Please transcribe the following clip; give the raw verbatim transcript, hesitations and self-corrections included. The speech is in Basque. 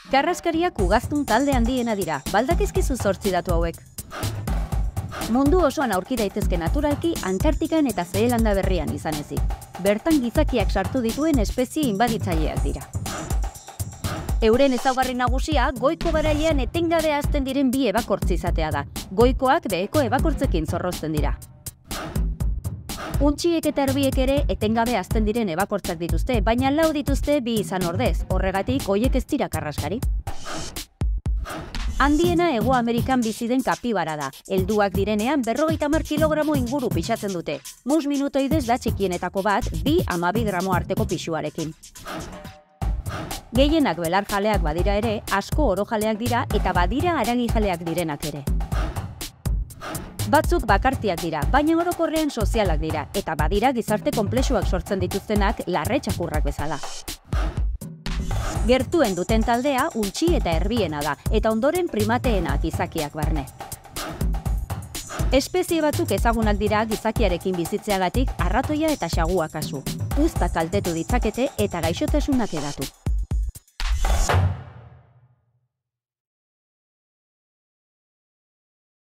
Karraskariak ugaztun talde handiena dira, baldakizkizu zortzi datu hauek. Mundu osoan aurki daitezke naturalki Antartikan eta Zeelanda berrian izan ezik. Bertan gizakiak sartu dituen espezie inbaditzaileak dira. Euren ezaugarri nagusia, goiko garailean etengabe hazten diren bi ebakortz izatea da. Goikoak beheko ebakortzekin zorrozten dira. Untxiek eta erbiek ere etengabe hazten diren ebakortzak dituzte, baina lau dituzte bi izan ordez, horregatik hoiek ez dira karraskari. Handiena Hego Amerikan bizi den kapibara da. Helduak direnean berrogeita hamar kilogramo inguru pixatzen dute. Mus minutoidez da txikienetako bat, bi hamabi gramo arteko pisuarekin. Gehienak belarjaleak badira ere, asko orojaleak dira eta badira haragijaleak direnak ere. Batzuk bakartiak dira, baina orokorrean sozialak dira, eta badira gizarte konplexuak sortzen dituztenak larre txakurrak bezala. Gertuen duten taldea untxi eta erbiena da, eta ondoren primateena gizakiak barne. Espezie batzuk ezagunak dira gizakiarekin bizitzeagatik arratoia eta xagua kasu. Uztak kaltetu ditzakete eta gaixotasunak edatu.